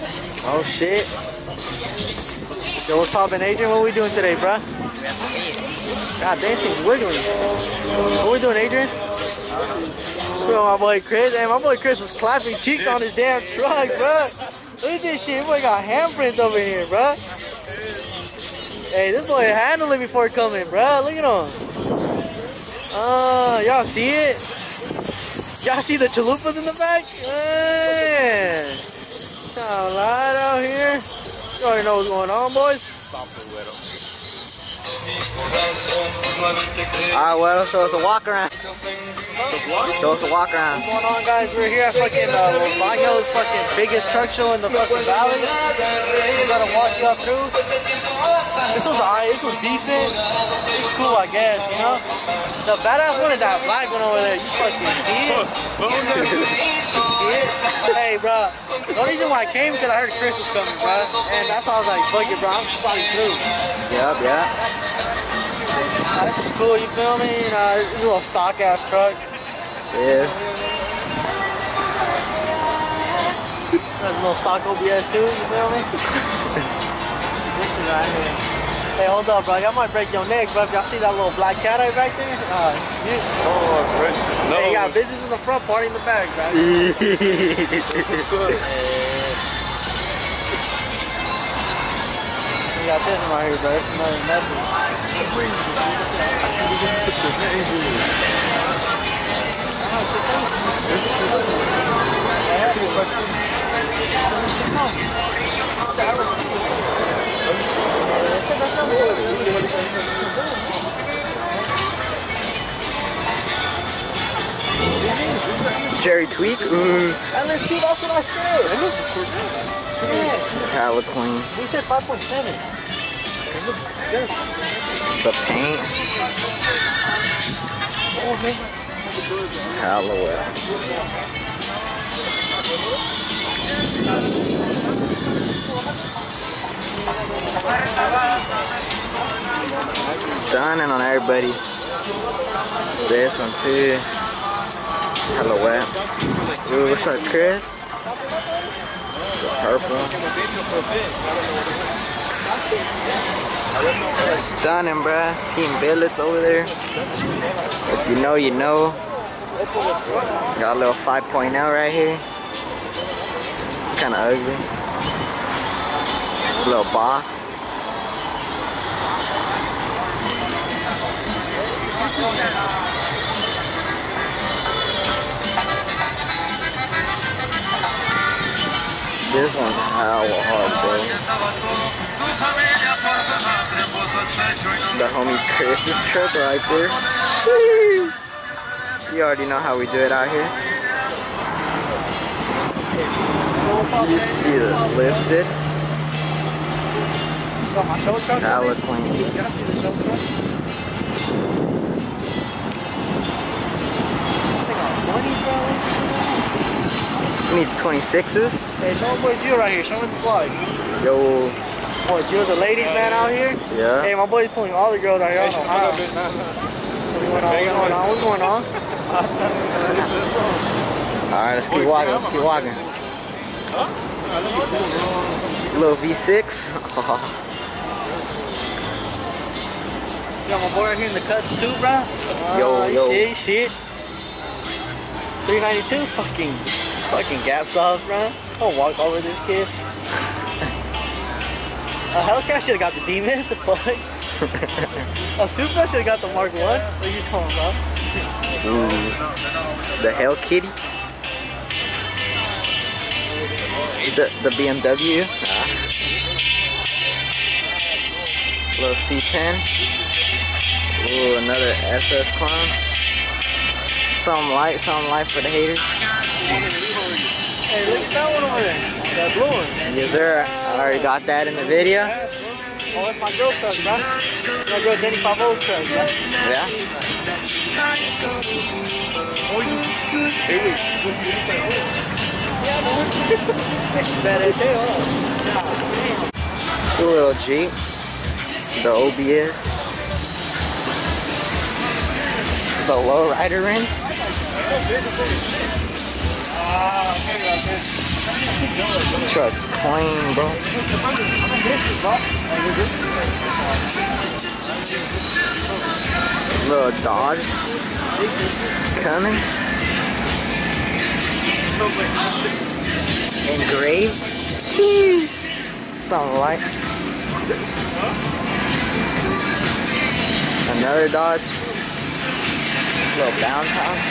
Oh shit. Yo, what's poppin', Adrian? What we doing today, bruh? God, this thing's wiggling. What we doing, Adrian? So my boy Chris, and my boy Chris was slapping cheeks on his damn truck, bruh. Look at this shit. Boy got handprints over here, bruh. Hey, this boy handled it before coming, bruh. Look at him. Y'all see it? Y'all see the chalupas in the back? Man. Alright out here. You already know what's going on, boys. Alright, well, show us a walk around. Show us a walk around. What's going on, guys? We're here at fucking Los Baños, fucking biggest truck show in the fucking valley. We're gonna walk you up through. This was alright. This was decent. It's cool, I guess, you know? The badass one is that black one over there. You fucking see it? Hey, bro. The only reason why I came because I heard Chris was coming, bro. And that's why I was like, fuck it, bro. I'm just probably through. Yep, yeah. This was cool, you feel me? You know, it's a little stock ass truck. Yeah. That's a little stock OBS too, you feel me? This is right here. Hey, hold up, bro. I might break your neck, bro. Y'all see that little black cat eye back there? No. Hey, you got business in the front, party in the back, bro. You got this one right here, bro. It's another method. Jerry Tweak? And let's do that's what I said. Yeah. Hella clean. We said 5.7. The paint. Hella well. Stunning on everybody. This one too. Hella wet. Dude, what's up, Chris? The purple. Stunning, bruh. Team Billets over there. If you know, you know. Got a little 5.0 right here. Kinda ugly. Little boss. This one's hella hard, bro. The homie Chris's truck right there. Sheesh. You already know how we do it out here. You see it lifted. Hella clean. Needs 26s. Hey, show my boy Gio right here. Show him the vlog. Yo. Boy, Gio's a ladies man out here. Yeah. Hey, my boy's pulling all the girls out here. I don't know how. What's going on? Alright, let's keep walking. Let's keep walking. Little V6. You got my boy right here in the cuts too, bro. Yo. Shit. 392. Fucking gap sauce, bro. Don't walk over this kid. Hellcat should have got the Demon. The fuck? A Supra should have got the Mark 1. What are you talking about? The Hell Kitty. The BMW. Little C10. Ooh, another SS Clown. Some light for the haters. Hey, look at that one over there. That blue one. Yes, sir. I already got that in the video. Oh, that's my girl's truck, bro. My girl Denny Pavo's truck, bro. Yeah. Bad as hell. Cool little Jeep. The OBS. The low rider rims. Truck's clean, bro. Little Dodge coming. Engraved. Sheesh. Something like. Another Dodge. Little bounce house.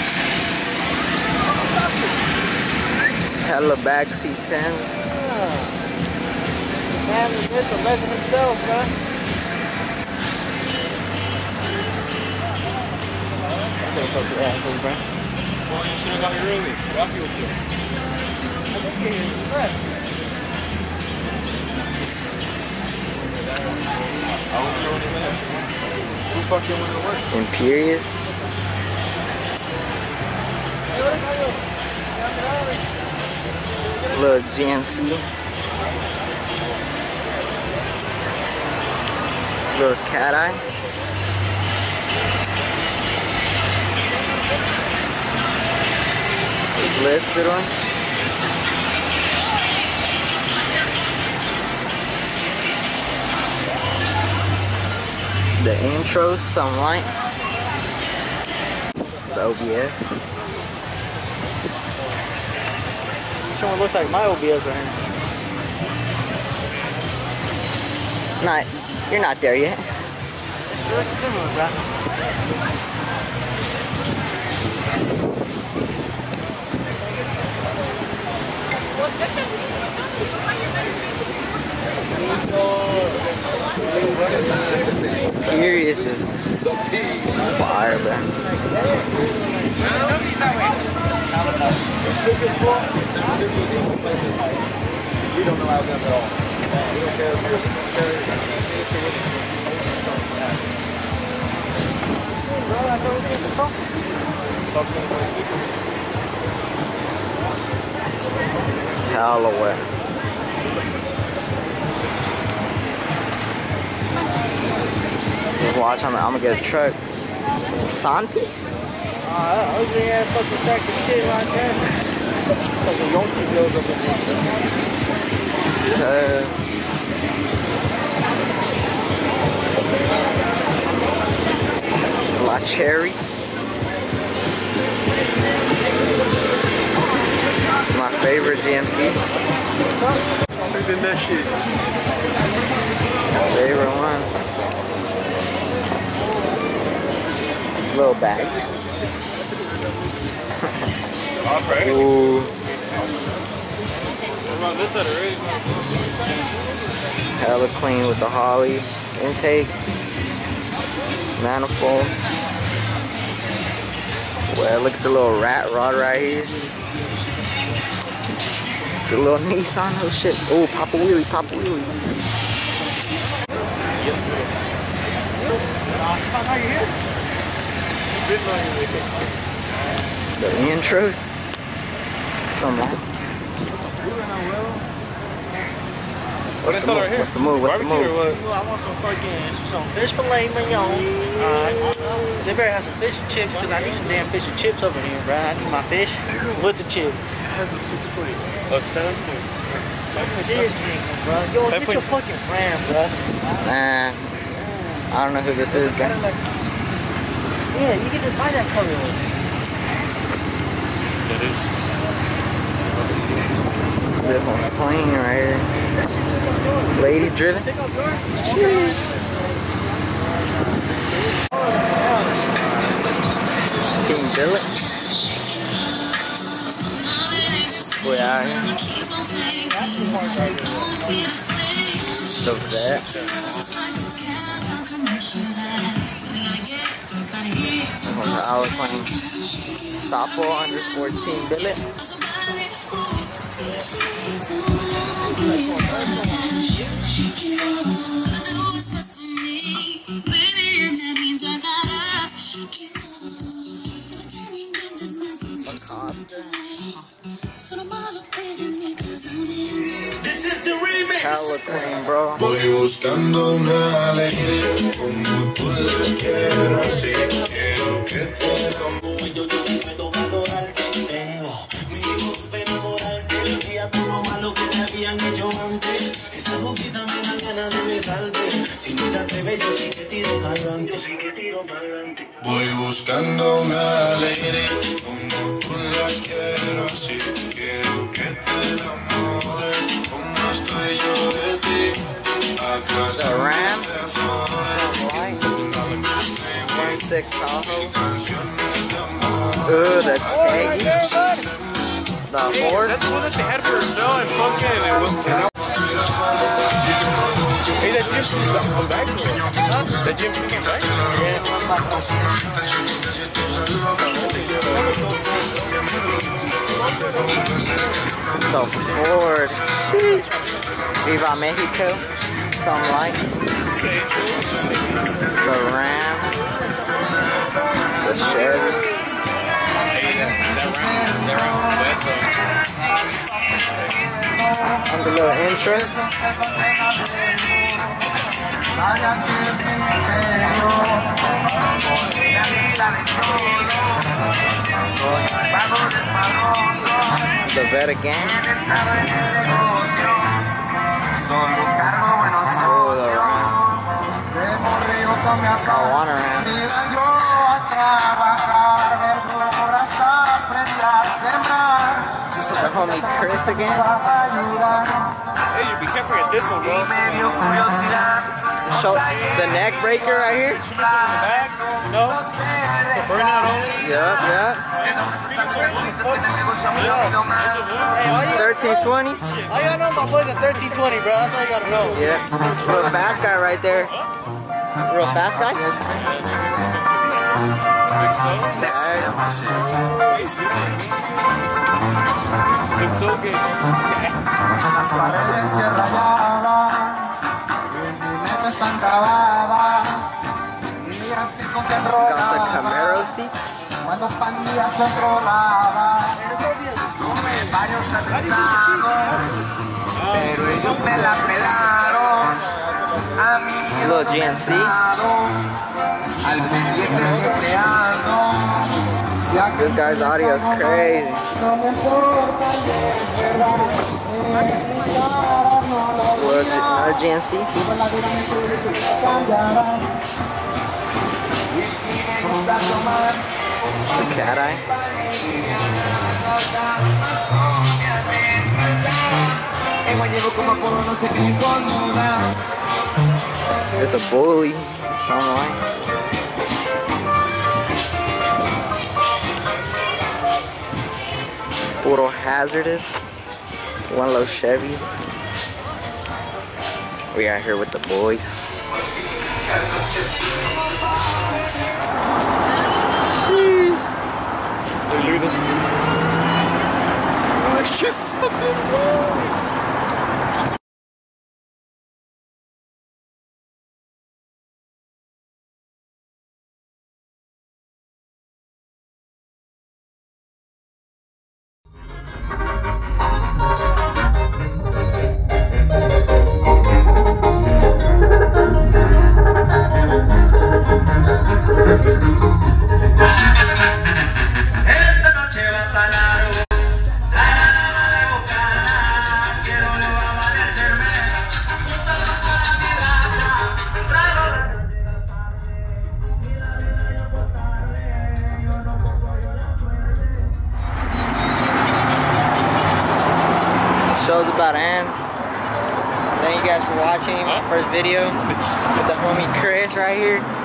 Hella backseat tents. Man, this a legend himself, man. Well, you should have got here early. Rocky was here. I think he is correct. I was here when he left. Who fucking went to work? Imperious. Little GMC. Little cat eye. This lifted one. The intro, some light. The OBS. Someone looks like my OBS right here. Not, you're not there yet. It looks similar, bro. Imperious is fire, bro. We don't know how them at all. We don't care if you're Hella wet. Just watch, I'm gonna get a truck. Santi? That ugly ass fucking sack of shit right there. Fucking Yonky bills up in there. La Cherry. My favorite GMC. Look at that shit. Favorite one. Little bagged. Alright. Ooh. We're on this side already. Hella clean with the Holly intake. Manifold. Well, look at the little rat rod right here. The little Nissan, oh shit. Oh, Papa Wheelie, Papa Wheelie. How you here? The intros. Some light. What's the move? What's the move? What's the move? Well, I want some fish fillet mignon. They better have some fish and chips because I need some damn fish and chips over here, bro. I need my fish with the chip. Has a 6 point. A 7 point. This nigga, bro. Yo, get your fucking friend, bro. Nah. I don't know who this is, bro. Yeah, you can just buy that color one. That is. This one's clean right here. Lady driven. Cheers. Team Billet. We out here. So that. I was playing Sapo_Team Billet. This is the remix. Hella clean, bro. Voy buscando una alegría como tú la quiero, así quiero que te como yo sí puedo valorar que tengo. Voy buscando una alegría como tú la quiero así. Quiero que te enamores como estoy yo de ti. ¿Acaso The Ram. te flores? 1.6 Tahoe. Ooh, the Taggy. The Ford. That's the one that they had for snow and fucking it was. Hey, that Jim come back to it. That Jim come back? The Ford. Viva Mexico. Something like. The Ram. The Chevy. And the little interest. The vet again. Oh, the Ram. I want a Ram. The homie Chris again. Hey, you be careful at this one, bro. Show the neck breaker right here. Back? No? Burnout only? Yep, yep. 1320. All you gotta know my boy's a 1320, bro. That's all you gotta know. Yeah. Real fast guy right there. Real fast guy. It's so good. Got the Camaro seats. Little GMC. This guy's audio is crazy. Another GMC. The cat eye. It's a bully. Something like. Puro hazardous. One little Chevy. We out here with the boys. Sheesh. Hey, look at this. It's just something wrong. Esta noche va a pagar. Show's about to end. Thank you guys for watching my first video with the homie Chris right here.